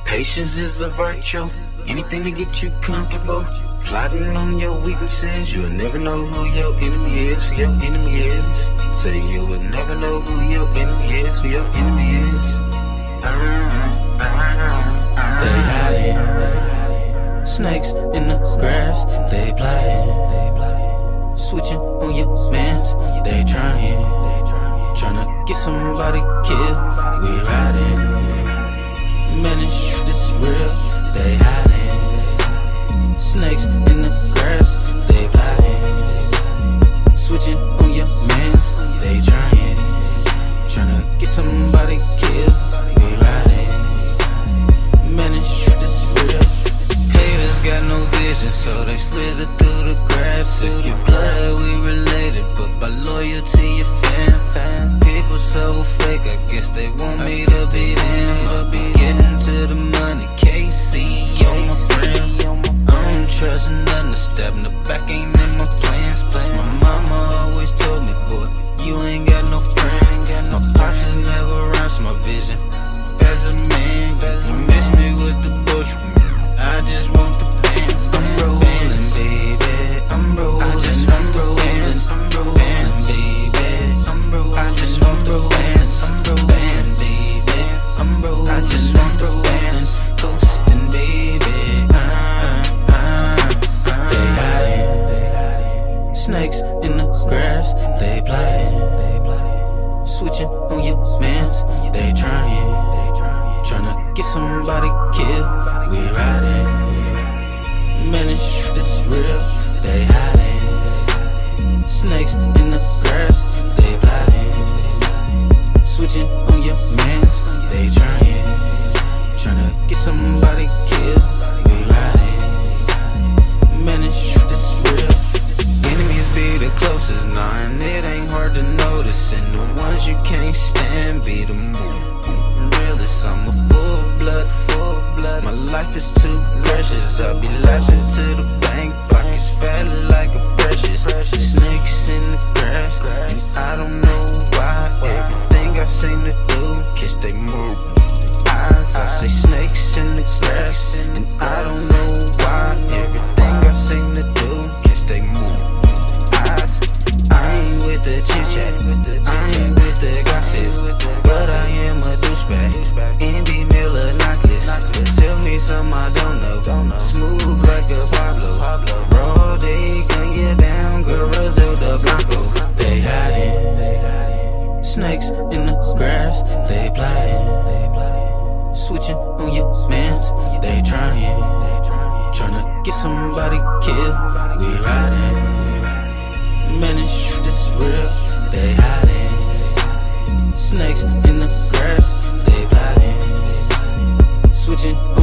Patience is a virtue, anything to get you comfortable. Plotting on your weaknesses, you'll never know who your enemy is, who your enemy is. Say you will never know who your enemy is, who your enemy is. They hiding, snakes in the grass, they plotting. Switching on your mans, they tryna get somebody killed. We riding, man, this shit is real. They hiding, snakes in the grass, they plotting. Switching on your mans, they tryna get somebody killed. We riding, man, this shit is real. Haters got no vision, so they slither through the grass. If you blood, we related, but by loyalty, you fan. People so fake, I guess they want me to be them. I'll be getting to the money, KC, on my friend. I don't trust nothing, stabbing the back ain't in my plans. My mama always told me, boy, you ain't got no friends. My pops is never around, so my vision as a man, you miss me with the bush. I just want the bands. I'm rolling, baby. I'm rolling. I just want the bands. I'm rolling, baby. I'm rolling. I just want the bands. I'm rolling, baby. I'm rolling. I just want the bands. Coasting, baby. They hiding, snakes in the grass, they plotting. Switching on your mans, they tryna get somebody killed. We riding, man, this shit is real. They hiding, snakes in the grass, they plotting. Switching on your mans, they tryna get somebody killed. We riding, man, this shit is real. Enemies be the closest, nah, and it ain't hard to notice. And the ones you can't stand be the more realest. I'm a full blood. My life is too precious. I'll be laughing to the bank, pockets fat like a precious. Snakes in the grass, and I don't know why. Everything I seem to do, kiss they move eyes. I say snakes in the grass, and I don't know why. Everything I seem to do, kiss they move eyes. I ain't with the chit chat, I ain't with the gossip, but I am a douchebag. Indie Miller knockless, tell me something I don't know. Smooth like a Pablo, raw day, gun you down, Zelda Blanco. They hiding, snakes in the grass, they plotting. Switching on your mans, they tryna get somebody killed. We riding, man, this shit is real. They hiding, snakes in the grass, they plotting. Switching